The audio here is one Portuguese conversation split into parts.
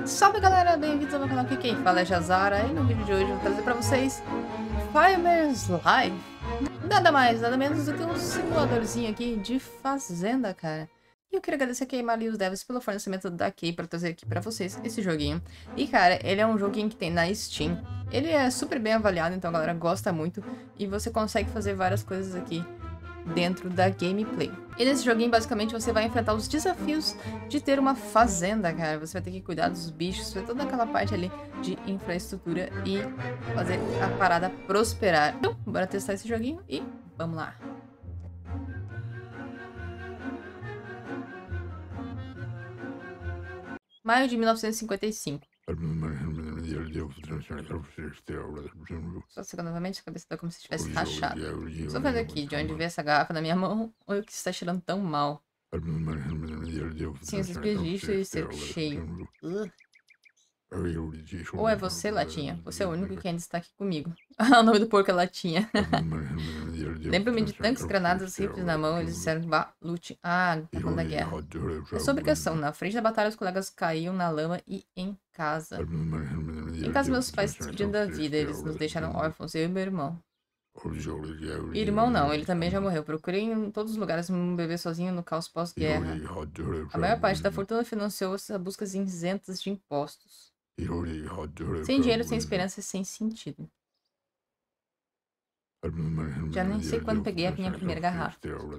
Salve galera, bem-vindos ao meu canal aqui, quem fala é Jazara e no vídeo de hoje eu vou trazer pra vocês Farmers Life. Nada mais, nada menos do que um simuladorzinho aqui de fazenda, cara. E eu queria agradecer aqui a Emily e os devs pelo fornecimento da Key pra trazer aqui pra vocês esse joguinho. E cara, ele é um joguinho que tem na Steam. Ele é super bem avaliado, então a galera gosta muito. E você consegue fazer várias coisas aqui dentro da gameplay. E nesse joguinho, basicamente, você vai enfrentar os desafios de ter uma fazenda, cara. Você vai ter que cuidar dos bichos, fazer toda aquela parte ali de infraestrutura e fazer a parada prosperar. Então, bora testar esse joguinho e vamos lá. Maio de 1955. Só segunda novamente, a cabeça tá como se estivesse rachada. Só fazer aqui, de onde veio essa garrafa na minha mão, ou o que está cheirando tão mal. Sim, esses registros e ser cheio. Ou é você, Latinha? Você é o único que ainda está aqui comigo. O nome do porco é Latinha. Lembro-me de tanques, granadas, rifles na mão. Eles disseram, lute. Ah, tá falando da guerra. É sobre questão. Na frente da batalha, os colegas caíam na lama e em casa. Em casa, meus pais se despediram da vida. Eles nos deixaram órfãos, eu e meu irmão. Irmão não, ele também já morreu. Procurei em todos os lugares um bebê sozinho no caos pós-guerra. A maior parte da fortuna financiou essas buscas isentas de impostos. Sem dinheiro, sem esperança e sem sentido. Já nem sei quando peguei a minha primeira garrafa.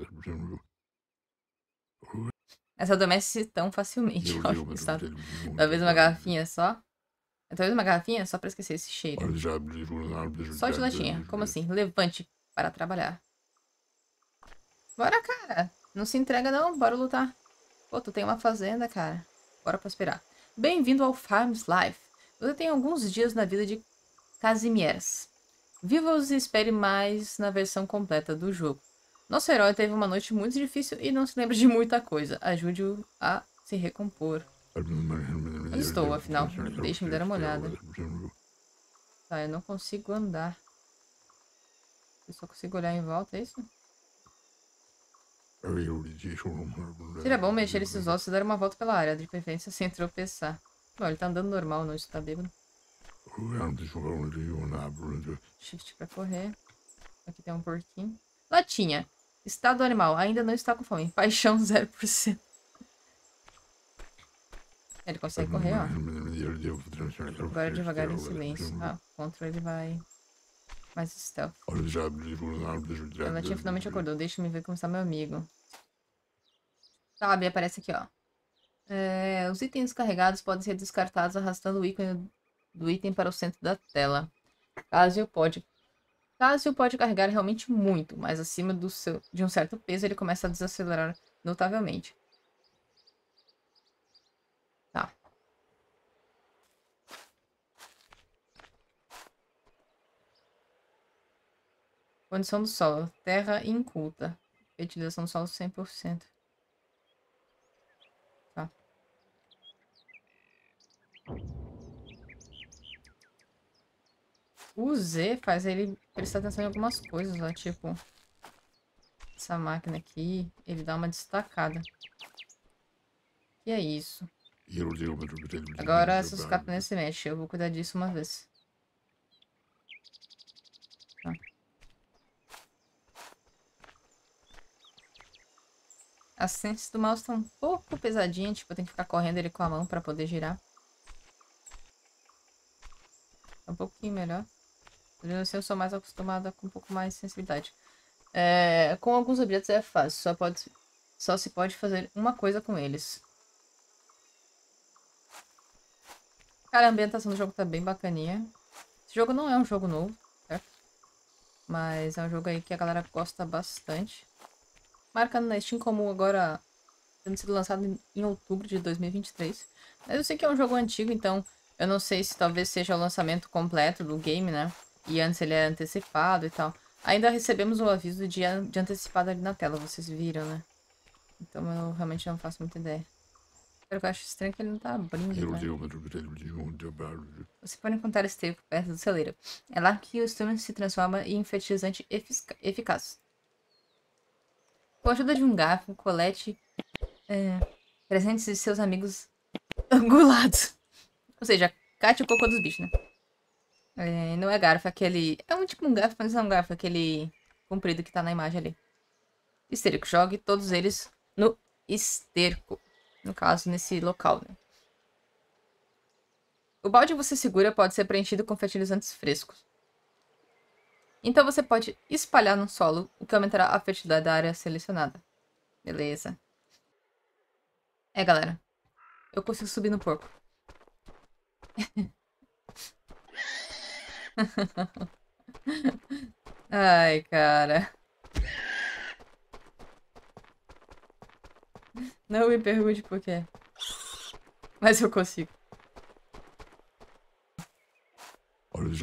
Essa adormece tão facilmente. Talvez uma garrafinha só. Talvez uma garrafinha só pra esquecer esse cheiro. Só de latinha. Como assim? Levante para trabalhar. Bora, cara. Não se entrega não. Bora lutar. Pô, tu tem uma fazenda, cara. Bora prosperar. Bem-vindo ao Farmers Life. Você tem alguns dias na vida de Casimieras. Viva-os e espere mais na versão completa do jogo. Nosso herói teve uma noite muito difícil e não se lembra de muita coisa. Ajude-o a se recompor. Onde estou, afinal? Deixe-me dar uma olhada. Tá, eu não consigo andar. Eu só consigo olhar em volta, é isso? Seria bom mexer esses ossos e dar uma volta pela área, de preferência sem tropeçar. Bom, ele tá andando normal, não está bêbado. Shift pra correr. Aqui tem um porquinho. Latinha. Estado animal. Ainda não está com fome. Paixão 0%. Ele consegue correr, ó. Agora devagar em silêncio. Ah, o controle vai... mais stealth. A Latinha finalmente acordou. Deixa-me ver como está meu amigo. Sabe, aparece aqui, ó. Os itens carregados podem ser descartados arrastando o ícone do item para o centro da tela. Caso pode carregar realmente muito, mas acima de um certo peso ele começa a desacelerar notavelmente. Tá. Condição do solo. Terra inculta. Fertilização do solo 100%. Tá. O Z faz ele prestar atenção em algumas coisas, ó. Tipo, essa máquina aqui, ele dá uma destacada. E é isso. Agora essa sucata nem se mexe. Eu vou cuidar disso uma vez. Tá. As frentes do mouse estão um pouco pesadinhas. Tipo, eu tenho que ficar correndo ele com a mão pra poder girar. É um pouquinho melhor. Eu sou mais acostumada com um pouco mais de sensibilidade. Com alguns objetos é fácil. Só se pode fazer uma coisa com eles. Cara, a ambientação do jogo tá bem bacaninha. Esse jogo não é um jogo novo, certo? Mas é um jogo aí que a galera gosta bastante. Marcando na Steam como agora tendo sido lançado em outubro de 2023. Mas eu sei que é um jogo antigo, então eu não sei se talvez seja o lançamento completo do game, né? E antes ele é antecipado e tal. Ainda recebemos o aviso de antecipado ali na tela, vocês viram, né? Então eu realmente não faço muita ideia. Eu acho estranho que ele não tá abrindo, né? Você pode encontrar esterco perto do celeiro. É lá que o estume se transforma em fertilizante eficaz. Com a ajuda de um garfo, Colette presentes de seus amigos angulados. Ou seja, cate o cocô dos bichos, né? É, não é garfo, é aquele... É um tipo um garfo, mas não é um garfo, é aquele comprido que tá na imagem ali. Esterco. Jogue todos eles no esterco. No caso, nesse local, né? O balde que você segura pode ser preenchido com fertilizantes frescos. Então você pode espalhar no solo, o que aumentará a fertilidade da área selecionada. Beleza. É, galera. Eu consigo subir no porco. Ai, cara. Não me pergunte por quê. Mas eu consigo. Vamos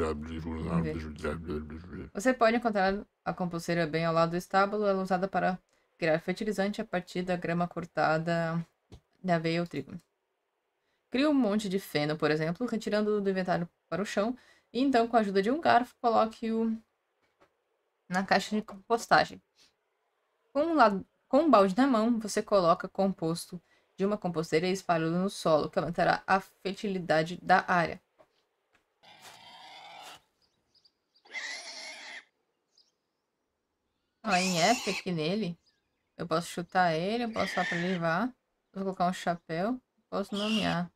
ver. Você pode encontrar a composteira bem ao lado do estábulo. Ela é usada para criar fertilizante a partir da grama cortada da aveia ou trigo. Crie um monte de feno, por exemplo, retirando do inventário para o chão. E então, com a ajuda de um garfo, coloque-o na caixa de compostagem. Com um balde na mão, você coloca composto de uma composteira e espalha no solo, que aumentará a fertilidade da área. Ó, em Epic nele, eu posso chutar ele, eu posso falar pra ele levar, posso colocar um chapéu, posso nomear.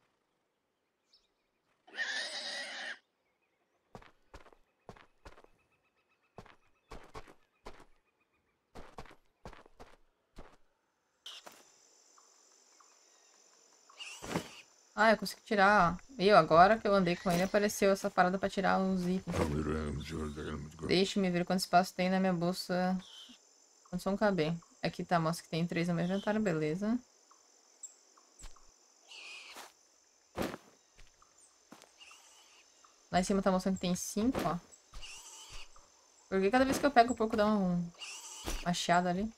Ah, eu consegui tirar, ó. Viu? Agora que eu andei com ele, apareceu essa parada pra tirar uns itens. Deixe-me ver quanto espaço tem na minha bolsa. Quantos vão caber? Aqui tá, mostra que tem 3 no meu inventário, beleza. Lá em cima tá mostrando que tem 5, ó. Porque cada vez que eu pego o porco dá uma chiada ali.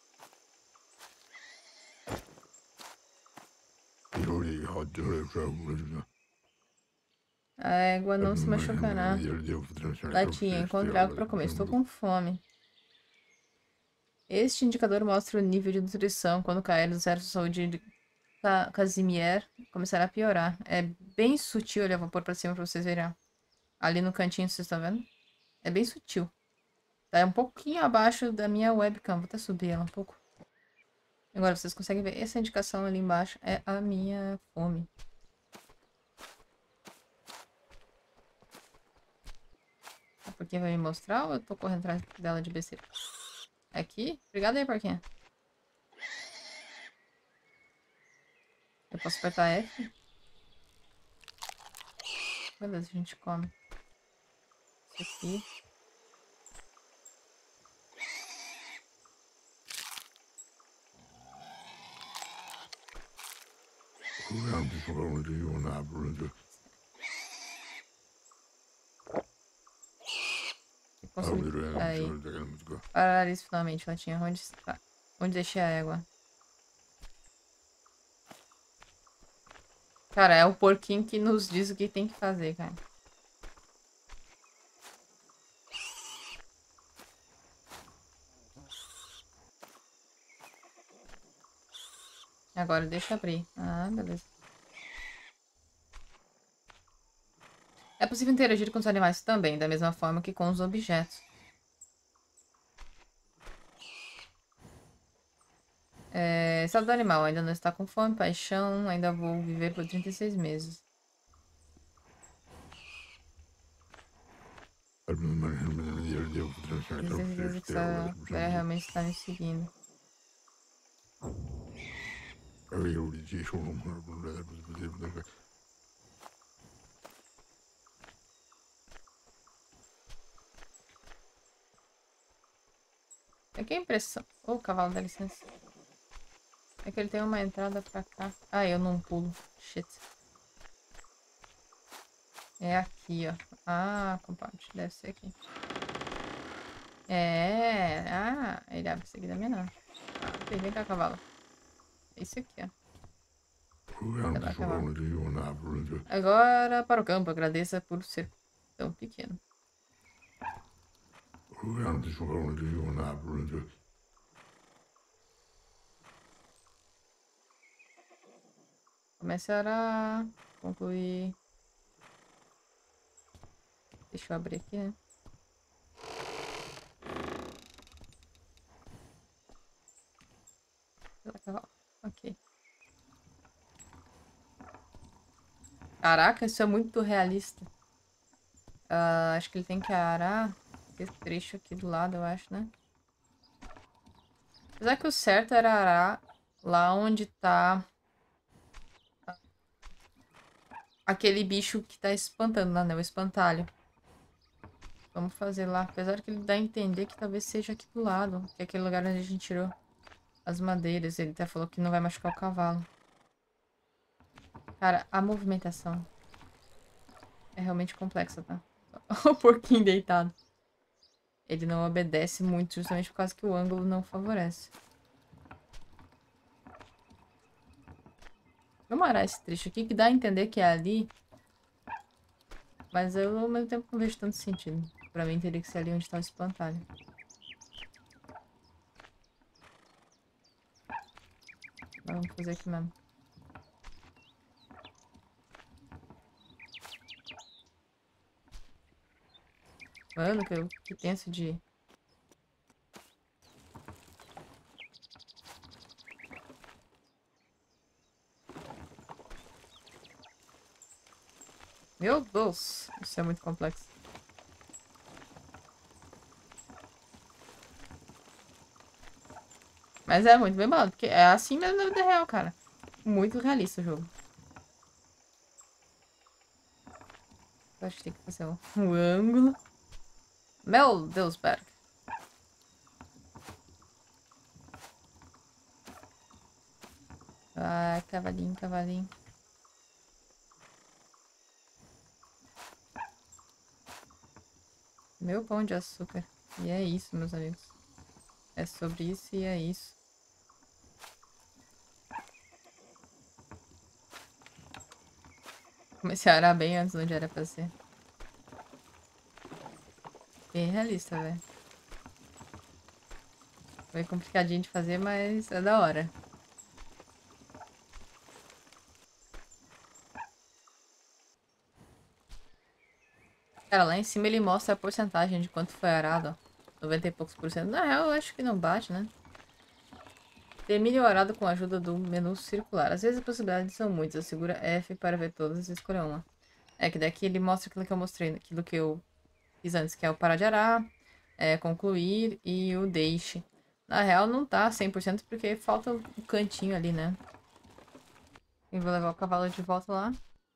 A égua não se machucará. Latinha, encontre água para comer. Estou com fome. Este indicador mostra o nível de nutrição. Quando cair no zero, saúde de Casimir começará a piorar. É bem sutil. Eu vou pôr pra cima pra vocês verem. Ali no cantinho, vocês estão vendo? É bem sutil. Tá um pouquinho abaixo da minha webcam. Vou até subir ela um pouco. Agora vocês conseguem ver. Essa indicação ali embaixo é a minha fome. É porque vai me mostrar ou eu tô correndo atrás dela de besteira? Aqui? Obrigada aí, porquinha. Eu posso apertar F? Beleza, a gente come. Isso aqui. Aí. Parar isso finalmente, latinha. Onde está? Onde deixei a égua? Cara, é o porquinho que nos diz o que tem que fazer, cara. Agora deixa eu abrir. Ah, beleza. É possível interagir com os animais também, da mesma forma que com os objetos. Estado do animal. Ainda não está com fome, paixão. Ainda vou viver por 36 meses. Tenho certeza que essa velha realmente está me seguindo. É que a impressão... Ô, cavalo, dá licença. É que ele tem uma entrada pra cá. Ah, eu não pulo. Shit. É aqui, ó. Ah, compadre. Deve ser aqui. Ah, ele abre isso aqui da minha não. Ah, vem cá, cavalo. É isso aqui, ó. Lá, cavalo. Agora para o campo. Agradeça por ser tão pequeno. Começará concluir. Deixa eu abrir aqui, né? Ok. Caraca, isso é muito realista. Acho que ele tem que arar esse trecho aqui do lado, eu acho, né? Apesar que o certo era arar lá onde tá aquele bicho que tá espantando lá, né? O espantalho. Vamos fazer lá. Apesar que ele dá a entender que talvez seja aqui do lado. Que é aquele lugar onde a gente tirou as madeiras. Ele até falou que não vai machucar o cavalo. Cara, a movimentação é realmente complexa, tá? O porquinho deitado. Ele não obedece muito justamente por causa que o ângulo não favorece. Vamos arar esse trecho aqui que dá a entender que é ali. Mas eu ao mesmo tempo não vejo tanto sentido. Pra mim teria que ser ali onde tá o espantalho. Mas vamos fazer aqui mesmo. Mano, que tenso de... Meu Deus! Isso é muito complexo. Mas é muito bem bolado, porque é assim mesmo na vida real, cara. Muito realista o jogo. Acho que tem que fazer um ângulo. Meu Deus, Berg. Ai, cavalinho, cavalinho. Meu pão de açúcar. E é isso, meus amigos. É sobre isso e é isso. Comecei a arar bem antes onde era pra ser. Bem realista, velho. Foi complicadinho de fazer, mas é da hora. Cara, lá em cima ele mostra a porcentagem de quanto foi arado, ó. 90 e poucos por cento. Na real, eu acho que não bate, né? Ter melhorado com a ajuda do menu circular. Às vezes as possibilidades são muitas. Segura F para ver todas e escolher uma. É que daqui ele mostra aquilo que eu mostrei, aquilo que eu fiz antes, que é o parar de arar, concluir e o deixe. Na real não tá 100% porque falta o cantinho ali, né? Eu vou levar o cavalo de volta lá.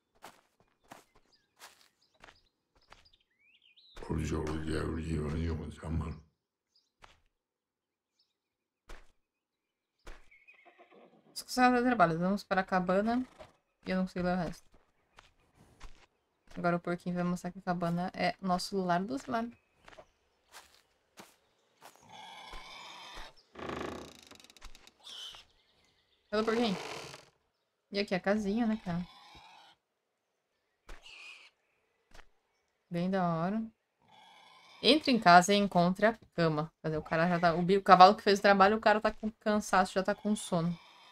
Discussão do trabalho. Vamos para a cabana e eu não sei ler o resto. Agora o porquinho vai mostrar que a cabana é nosso lar dos lar. Cadê o porquinho? E aqui a casinha, né, cara? Bem da hora. Entre em casa e encontre a cama. Cadê? O cara já tá... O cavalo que fez o trabalho, o cara tá com cansaço, já tá com sono.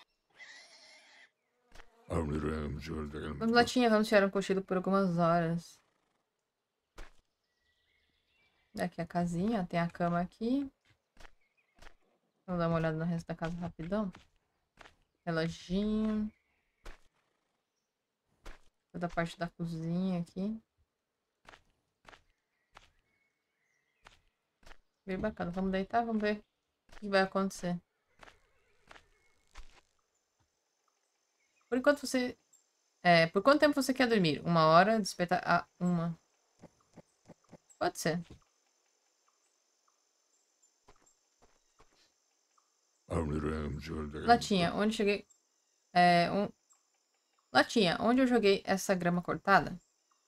Vamos, Latinha, vamos tirar um cochilo por algumas horas. Aqui a casinha, tem a cama aqui. Vamos dar uma olhada no resto da casa rapidão. Reloginho. Toda a parte da cozinha aqui. Bem bacana. Vamos deitar, vamos ver o que vai acontecer. Por enquanto você... por quanto tempo você quer dormir? 1 hora, despertar a 1. Pode ser. Latinha, onde cheguei... Latinha, onde eu joguei essa grama cortada?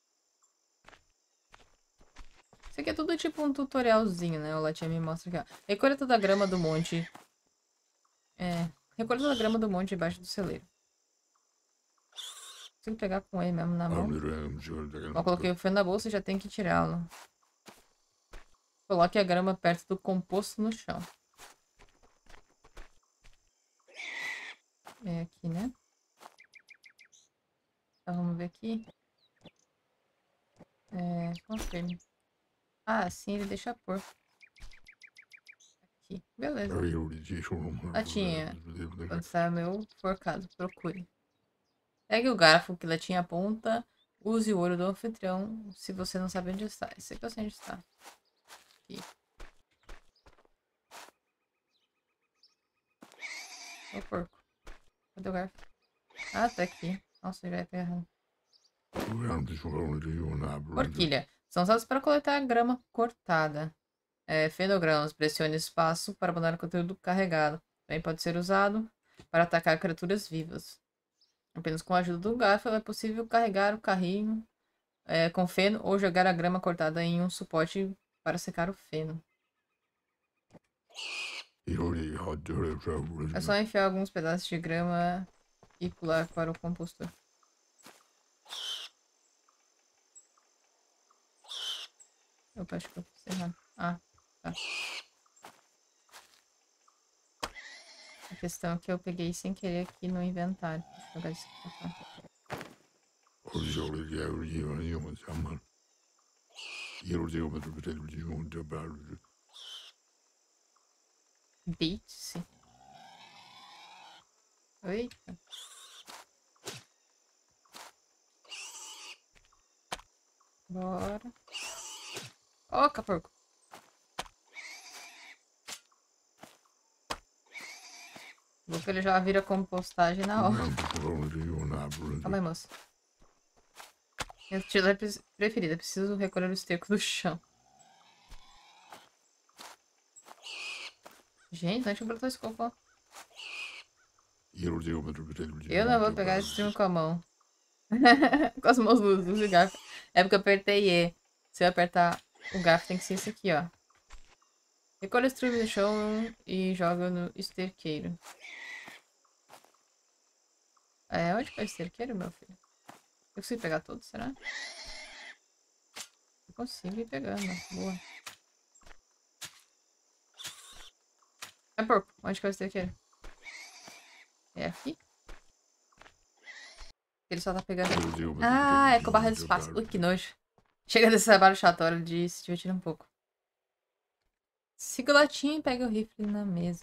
Isso aqui é tudo tipo um tutorialzinho, né? O Latinha me mostra aqui, ó. Recolha toda a grama do monte. Recolha toda a grama do monte embaixo do celeiro. Consigo pegar com ele mesmo na mão. Ó, coloquei o feno na bolsa e já tem que tirá-lo. Coloque a grama perto do composto no chão. É aqui, né? Tá, vamos ver aqui. Confirme. Ah, sim, ele deixa pôr. Aqui, beleza. Latinha. Quando sai o meu forcado, procure. Pegue o garfo que latinha aponta. Use o olho do anfitrião se você não sabe onde está. Esse aqui eu sei onde está. Aqui. Ô porco. Cadê o garfo? Ah, tá aqui. Nossa, já ia ter errado. Forquilha. São usados para coletar grama cortada. Fenogramas. Pressione espaço para mandar o conteúdo carregado. Também pode ser usado para atacar criaturas vivas. Apenas com a ajuda do garfo é possível carregar o carrinho com feno ou jogar a grama cortada em um suporte para secar o feno. É só enfiar alguns pedaços de grama e pular para o compostor. Opa, acho que eu fiz errado. Ah, tá. A questão é que eu peguei sem querer aqui no inventário. Deixa eu jogar isso aqui pra cá. Deite-se. Eita. Bora. Ó, caporco. Vou que ele já vira compostagem na hora. Calma aí, moça. Minha atividade preferida. Preciso recolher o esterco do chão. Gente, onde brotou esse cocô? Eu não vou pegar esse filme com a mão. Com as mãos luzes e garfo. É porque eu apertei E. Se eu apertar o garfo, tem que ser esse aqui, ó. Recolhe o estrume do chão e joga no esterqueiro. Onde foi o esterqueiro, meu filho? Eu consigo pegar todos, será? Eu consigo ir pegando. Boa. Porco. Onde que é o esterqueiro? É aqui? Ele só tá pegando. Ah, é com barra de espaço. Ui, que nojo. Chega desse trabalho chato, hora de se divertir um pouco. Siga o latinha e pega o rifle na mesa.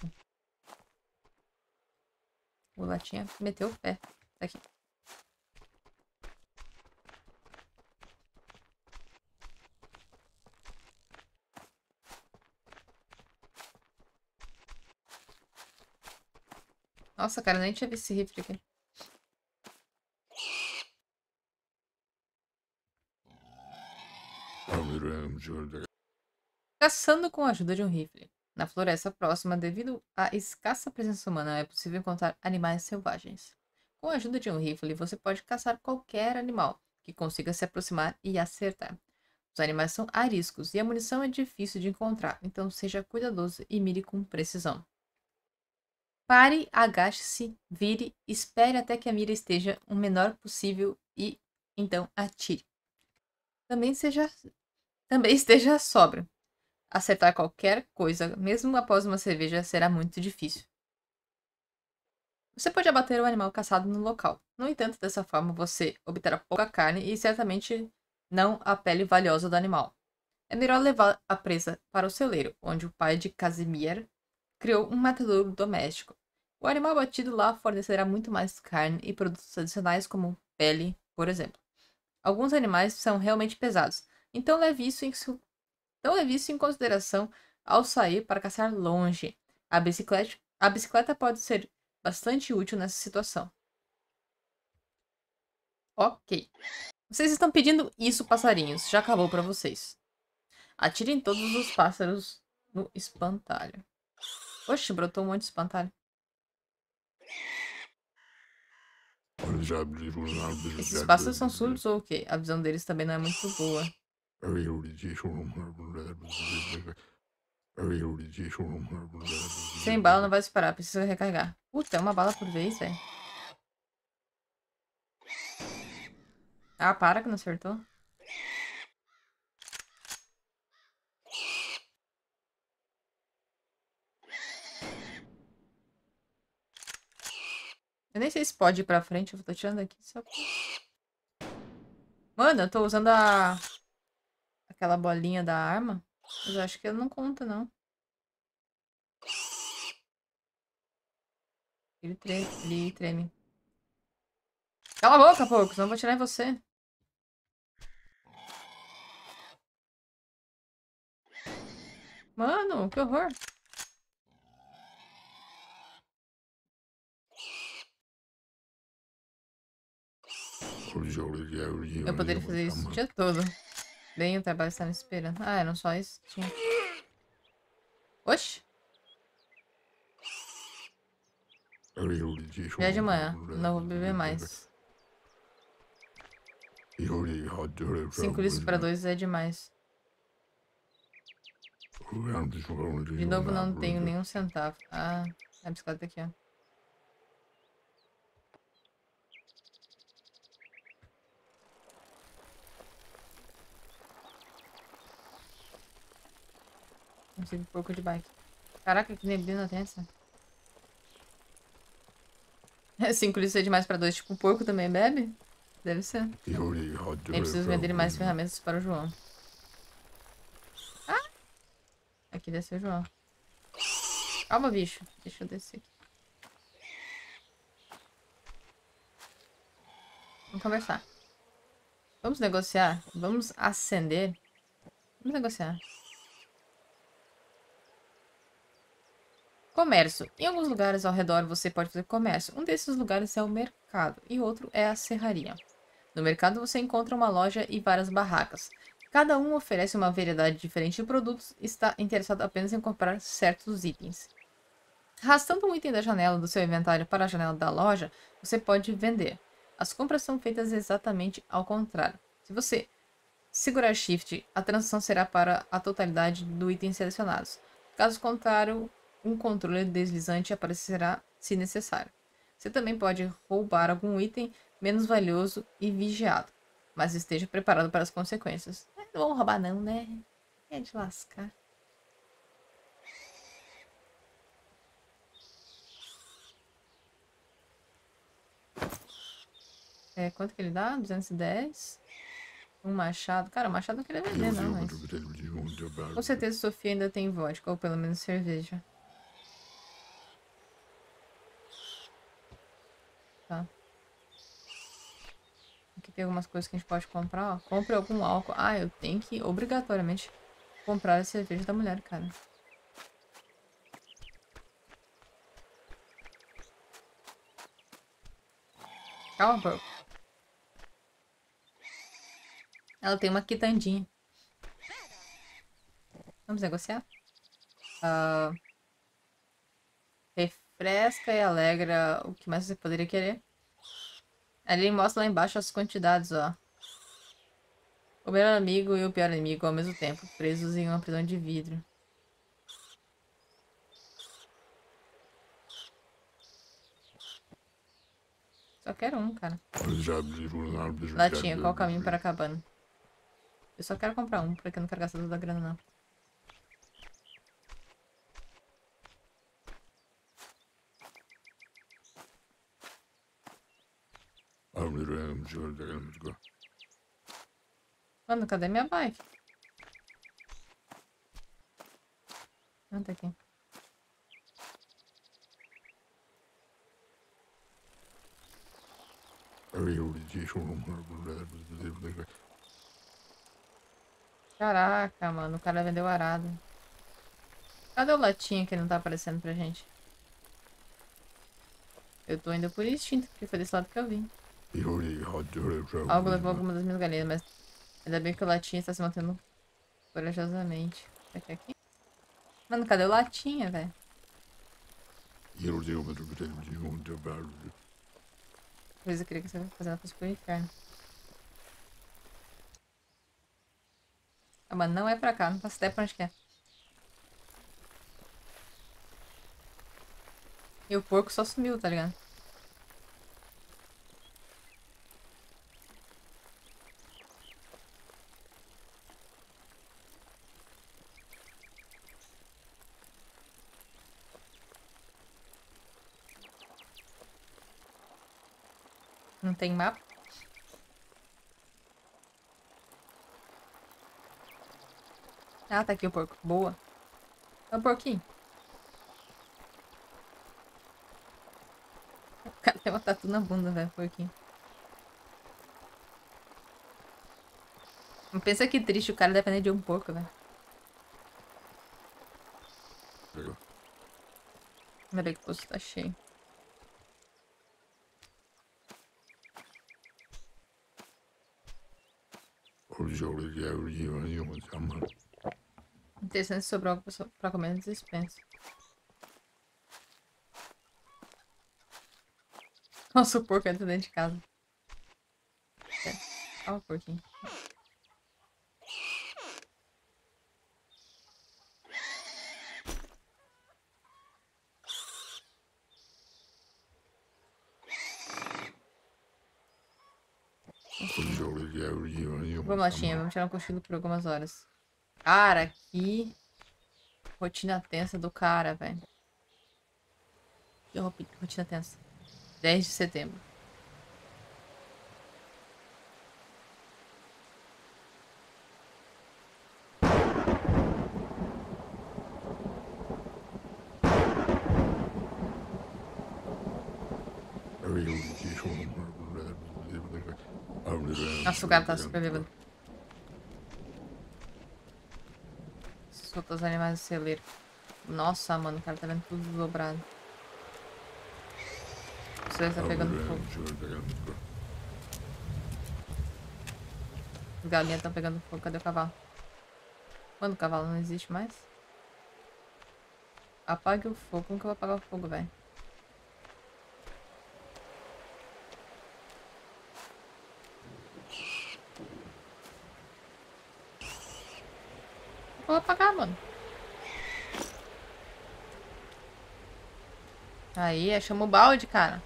O latinha meteu o pé. Tá aqui. Nossa, cara, eu nem tinha visto esse rifle aqui. Caçando com a ajuda de um rifle. Na floresta próxima, devido à escassa presença humana, é possível encontrar animais selvagens. Com a ajuda de um rifle, você pode caçar qualquer animal que consiga se aproximar e acertar. Os animais são ariscos e a munição é difícil de encontrar, então seja cuidadoso e mire com precisão. Pare, agache-se, vire, espere até que a mira esteja o menor possível e então atire. Também esteja sóbrio. Acertar qualquer coisa, mesmo após uma cerveja, será muito difícil. Você pode abater o animal caçado no local. No entanto, dessa forma você obterá pouca carne e certamente não a pele valiosa do animal. É melhor levar a presa para o celeiro, onde o pai de Casimir criou um matadouro doméstico. O animal abatido lá fornecerá muito mais carne e produtos adicionais como pele, por exemplo. Alguns animais são realmente pesados, então leve isso em consideração ao sair para caçar longe. A bicicleta pode ser bastante útil nessa situação. Ok. Vocês estão pedindo isso, passarinhos. Já acabou para vocês. Atirem todos os pássaros no espantalho. Oxe, brotou um monte de espantalho. Esses pássaros são surdos ou o quê? A visão deles também não é muito boa. Sem bala não vai disparar, precisa recarregar. Puta, é uma bala por vez, velho. Ah, para que não acertou. Eu nem sei se pode ir pra frente, eu tô tirando aqui só. Mano, eu tô usando aquela bolinha da arma. Mas eu acho que ele não conta, não. Ele treme. Cala a boca, porco, senão eu vou atirar em você. Mano, que horror. Eu poderia fazer isso o dia todo. Bem, o trabalho está me esperando. Ah, eram só isso? Tinha. Oxi. Já é de manhã. Não vou beber mais. 5 litros para 2 é demais. De novo, não tenho nenhum centavo. Ah, a bicicleta aqui, ó. Consigo um pouco de bike. Caraca, que neblina tensa. 5 litros é demais para 2. Tipo, o porco também bebe? Deve ser. Nem preciso vender mais ferramentas para o João. Ah! Aqui desceu o João. Calma, bicho. Deixa eu descer aqui. Vamos conversar. Vamos negociar? Vamos acender? Vamos negociar. Comércio. Em alguns lugares ao redor você pode fazer comércio. Um desses lugares é o mercado e outro é a serraria. No mercado você encontra uma loja e várias barracas. Cada um oferece uma variedade diferente de produtos e está interessado apenas em comprar certos itens. Arrastando um item da janela do seu inventário para a janela da loja, você pode vender. As compras são feitas exatamente ao contrário. Se você segurar Shift, a transação será para a totalidade do item selecionados. Caso contrário, um controle deslizante aparecerá se necessário. Você também pode roubar algum item menos valioso e vigiado, mas esteja preparado para as consequências. Não vou roubar não, né? É de lascar. É, quanto que ele dá? 210. Um machado. Cara, o machado não queria vender, não, mas... Com certeza Sofia ainda tem vodka, ou pelo menos cerveja. Tá. Aqui tem algumas coisas que a gente pode comprar, ó. Compre algum álcool. Ah, eu tenho que, obrigatoriamente, comprar a cerveja da mulher, cara. Calma, porco. Ela tem uma quitandinha. Vamos negociar? Refresca e alegra o que mais você poderia querer. Ali mostra lá embaixo as quantidades, ó. O melhor amigo e o pior inimigo ao mesmo tempo, presos em uma prisão de vidro. Só quero um, cara. Latinha, qual o caminho para a cabana? Eu só quero comprar um, porque eu não quero gastar toda a grana, não. Mano, cadê minha bike? Ah, tá aqui. Caraca, mano, o cara vendeu arado. Cadê o latinha que não tá aparecendo pra gente? Eu tô indo por instinto, porque foi desse lado que eu vim. Algo levou alguma das minhas galinhas, mas ainda bem que o latinha está se mantendo corajosamente. Será que é aqui? Mano, cadê o latinha, velho? Talvez eu queria que você fazendo fosse pro inferno. Ah, mano, não é pra cá, não faço ideia pra onde que é. E o porco só sumiu, tá ligado? Não tem mapa. Ah, tá aqui o porco. Boa. É o porquinho. O cara tem uma tatu na bunda, velho, porquinho. Não pensa que triste o cara depender de um porco, velho. Ainda bem que o posto tá cheio. Interessante se sobrar algo pra comer na despensa. Nossa, o porco entra dentro de casa. Olha o porquinho. Vamos lá, Tinha. Vamos tirar um cochilo por algumas horas. Cara, que rotina tensa do cara, velho. Que rotina tensa. 10 de setembro. Nossa, o cara tá super bêbado. Solta os animais do celeiro. Nossa, mano, o cara tá vendo tudo dobrado. O celeiro tá pegando fogo. As galinhas estão pegando fogo. Cadê o cavalo? Quando o cavalo não existe mais? Apague o fogo. Como que eu vou apagar o fogo, velho? Vou apagar, mano. Aí, chama o balde, cara.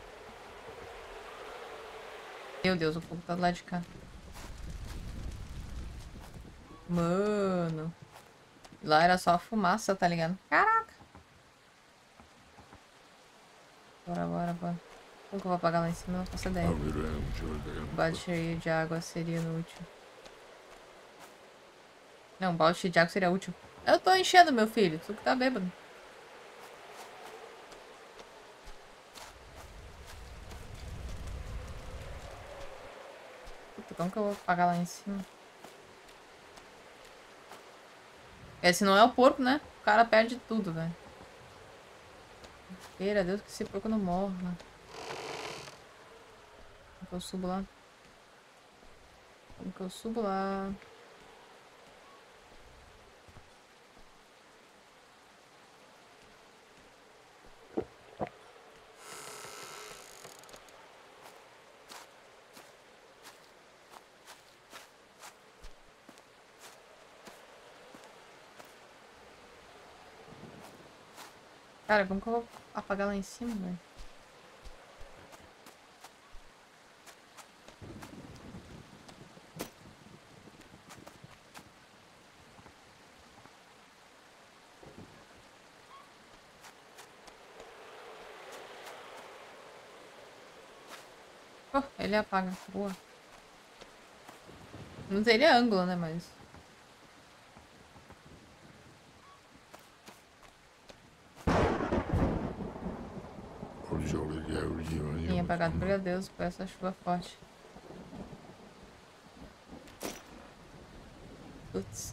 Meu Deus, o fogo tá do lado de cá. Mano. Lá era só fumaça, tá ligado? Caraca. Bora. Como que eu vou apagar lá em cima? Não faço ideia. Um balde cheio de água seria útil. Não, um balde cheio de água seria útil. Eu tô enchendo, meu filho. Tu que tá bêbado. Puta, como que eu vou apagar lá em cima? Esse não é o porco, né? O cara perde tudo, velho. Queira Deus que esse porco não morra. Como que eu subo lá? Como que eu subo lá? Cara, como que eu vou apagar lá em cima, velho? Oh, ele apaga. Boa. Não teria ângulo, né, mas... Sim, apagado por Deus, por essa chuva forte. Putz.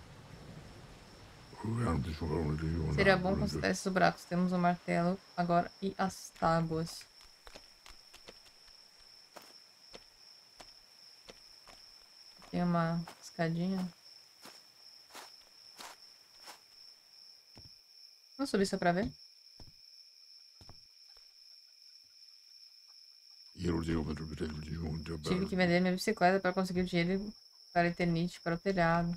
Seria bom consultar esses buracos. Temos o martelo agora e as tábuas. Tem uma escadinha. Vamos subir só pra ver? Tive que vender minha bicicleta para conseguir o dinheiro para a Eternite, para o telhado.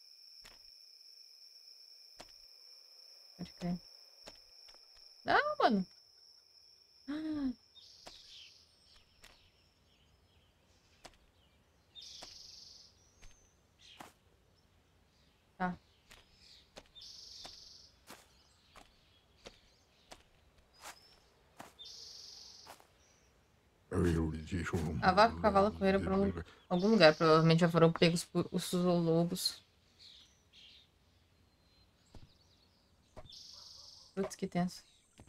Pode crer. Não, mano. Ah, tá. A vaca e o cavalo correram para algum lugar. Provavelmente já foram pegos por os lobos. Putz, que tenso.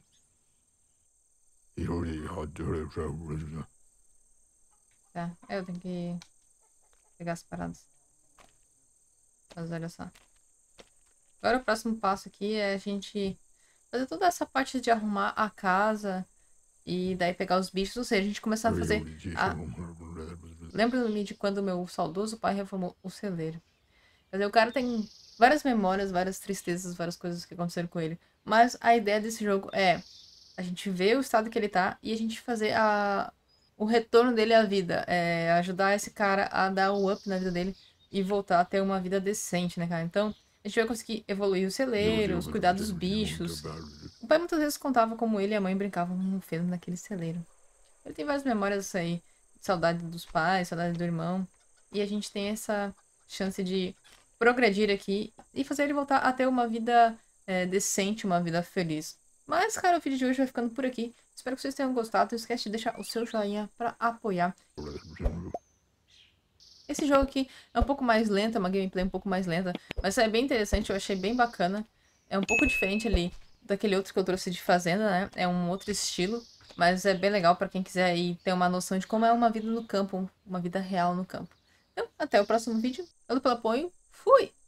Tá, eu tenho que pegar as paradas. Mas olha só. Agora o próximo passo aqui é a gente fazer toda essa parte de arrumar a casa e daí pegar os bichos. Ou seja, a gente começar a fazer a... Lembra-me de quando meu saudoso pai reformou o celeiro. Quer dizer, o cara tem várias memórias, várias tristezas, várias coisas que aconteceram com ele. Mas a ideia desse jogo é a gente ver o estado que ele tá e a gente fazer o retorno dele à vida. É ajudar esse cara a dar o up na vida dele e voltar a ter uma vida decente, né, cara? Então, a gente vai conseguir evoluir os celeiros, cuidar dos bichos. O pai muitas vezes contava como ele e a mãe brincavam no feno naquele celeiro. Ele tem várias memórias aí, saudade dos pais, saudade do irmão. E a gente tem essa chance de progredir aqui e fazer ele voltar a ter uma vida decente, uma vida feliz. Mas, cara, o vídeo de hoje vai ficando por aqui. Espero que vocês tenham gostado. Não esquece de deixar o seu joinha pra apoiar. Esse jogo aqui é um pouco mais lento, é uma gameplay um pouco mais lenta, mas é bem interessante, eu achei bem bacana. É um pouco diferente ali daquele outro que eu trouxe de Fazenda, né? É um outro estilo, mas é bem legal pra quem quiser aí ter uma noção de como é uma vida no campo, uma vida real no campo. Então, até o próximo vídeo. Valeu pelo apoio. Fui!